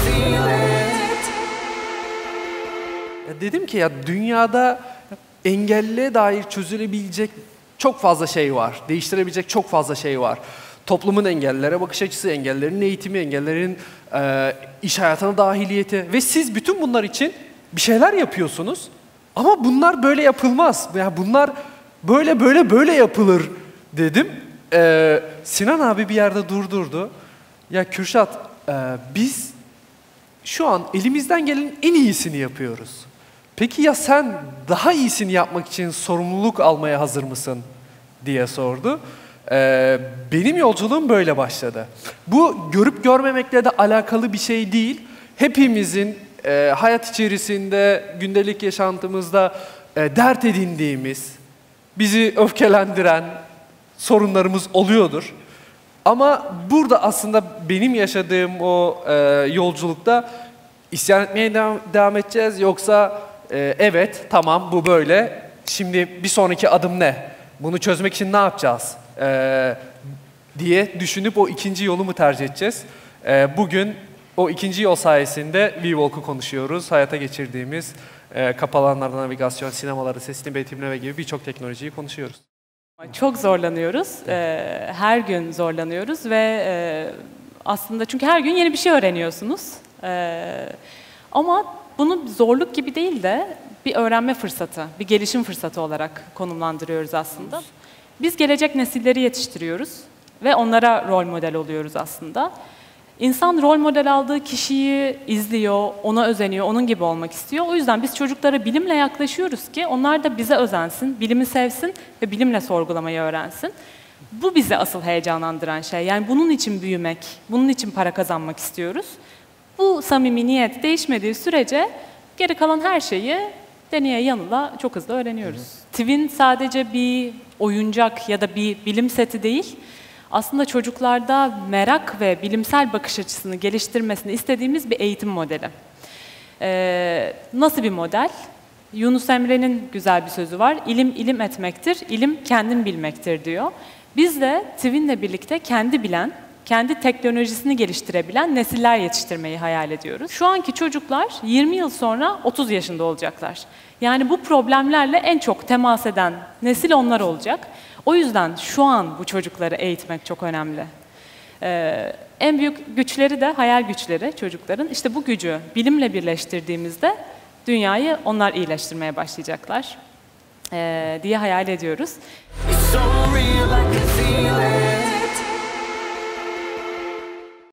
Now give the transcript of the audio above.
Dedim ki ya dünyada engelliliğe dair çözülebilecek çok fazla şey var. Değiştirebilecek çok fazla şey var. Toplumun engellilere bakış açısı, engellerin eğitimi, engellerin iş hayatına dahiliyeti ve siz bütün bunlar için bir şeyler yapıyorsunuz. Ama bunlar böyle yapılmaz. Yani bunlar böyle yapılır dedim. Sinan abi bir yerde durdurdu. Ya Kürşat, biz şu an elimizden gelenin en iyisini yapıyoruz. Peki ya sen daha iyisini yapmak için sorumluluk almaya hazır mısın diye sordu. Benim yolculuğum böyle başladı. Bu görüp görmemekle de alakalı bir şey değil. Hepimizin hayat içerisinde, gündelik yaşantımızda dert edindiğimiz, bizi öfkelendiren sorunlarımız oluyordur. Ama burada aslında benim yaşadığım o yolculukta isyan etmeye devam edeceğiz yoksa evet tamam bu böyle, şimdi bir sonraki adım ne? Bunu çözmek için ne yapacağız? Diye düşünüp o ikinci yolu mu tercih edeceğiz? Bugün o ikinci yol sayesinde WeWalk'u konuşuyoruz. Hayata geçirdiğimiz kapalı alanlarda navigasyon, sinemaları, sesli betimleme gibi birçok teknolojiyi konuşuyoruz. Çok zorlanıyoruz. Her gün zorlanıyoruz ve aslında çünkü her gün yeni bir şey öğreniyorsunuz. Ama bunu zorluk gibi değil de bir öğrenme fırsatı, bir gelişim fırsatı olarak konumlandırıyoruz aslında. Biz gelecek nesilleri yetiştiriyoruz ve onlara rol model oluyoruz aslında. İnsan rol model aldığı kişiyi izliyor, ona özeniyor, onun gibi olmak istiyor. O yüzden biz çocuklara bilimle yaklaşıyoruz ki onlar da bize özensin, bilimi sevsin ve bilimle sorgulamayı öğrensin. Bu bizi asıl heyecanlandıran şey. Yani bunun için büyümek, bunun için para kazanmak istiyoruz. Bu samimi niyet değişmediği sürece geri kalan her şeyi deneye yanıla çok hızlı öğreniyoruz. Twin sadece bir oyuncak ya da bir bilim seti değil, aslında çocuklarda merak ve bilimsel bakış açısını geliştirmesini istediğimiz bir eğitim modeli. Nasıl bir model? Yunus Emre'nin güzel bir sözü var. İlim ilim etmektir, ilim kendin bilmektir diyor. Biz de Twin'le birlikte kendi bilen, kendi teknolojisini geliştirebilen nesiller yetiştirmeyi hayal ediyoruz. Şu anki çocuklar 20 yıl sonra 30 yaşında olacaklar. Yani bu problemlerle en çok temas eden nesil onlar olacak. O yüzden şu an bu çocukları eğitmek çok önemli. En büyük güçleri de hayal güçleri çocukların. İşte bu gücü bilimle birleştirdiğimizde dünyayı onlar iyileştirmeye başlayacaklar diye hayal ediyoruz.